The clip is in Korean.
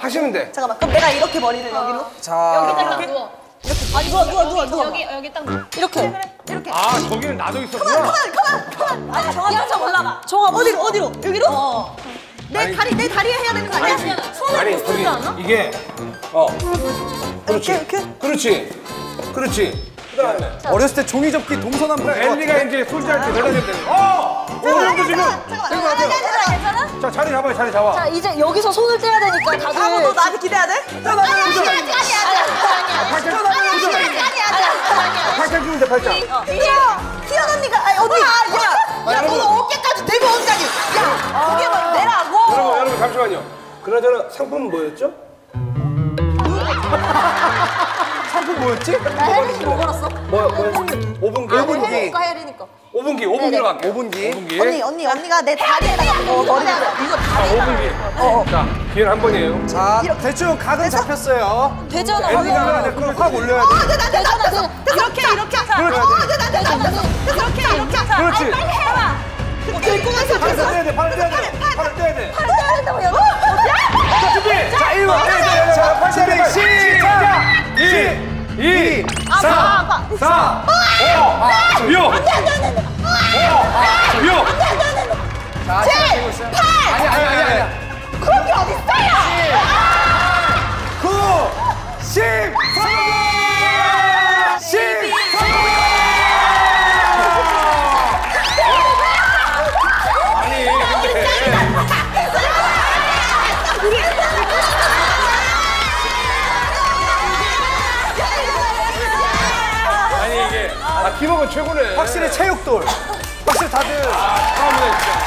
하시면 돼. 잠깐만. 그럼 내가 이렇게 머리를 여기로. 자. 여기다가 누워. 이렇게. 누워. 여기 딱 누워. 이렇게. 이렇게. 아, 저기는 나도 있었구나. 가만. 아니 정합 좀 올라가. 정합 어디로? 여기로? 내 다리에 해야 되는 거 아니야? 손을 못 쓰지 않아? 이게 그렇지. 그렇지. 그다음에 어렸을 때 종이 접기 동서남 본것 엘리가 같은데? 이제 솔지한테 전화되면 되는 거. 오늘도 지금 된거 같아요. 괜찮아? 자, 자리 잡아요, 자리 잡아. 자, 이제 여기서 손을 떼야 되니까 너 다들. 나한테 기대야 돼? 팔짱 주면 돼, 팔짱. 희연 언니가 언니. 야, 너는 어깨까지 대고 언니까지. 야, 그게 뭐 내라고. 여러분, 잠시만요. 그나저나 상품은 뭐였죠? 상품 뭐였지? 나 혜린이 뭐 걸었어? 뭐였지? 5분기. 혜린이니까. 5분기로 갈게요. 5분기. 언니가 내 다리에다가 머리를. 이거 자, 5분기. 자, 기회는 한 번이에요. 자, 대충 각은 잡혔어요. 되잖아. 엘리가 그걸 확 올려야 돼. 되잖아. 이렇게. 그렇지. 빨리 해봐. 들고면서 팔을 떼야 돼, 팔을 떼야 돼. 팔을 떼야 돼. 팔을 떼야 된다고 여기. 자, 준비. 자, 1번. 자, 팔 떼야 돼. 시작. 2, 3, 4, 5, 6. 안 돼. 6. 자, 시작되고 있어요. 8! 아니야. 그런 게 어딨어요? 9, 10, 12, 아니, 아니 이게 팀워크 최고네. 확실히 체육돌. 확실히 다들. 처음에 진짜.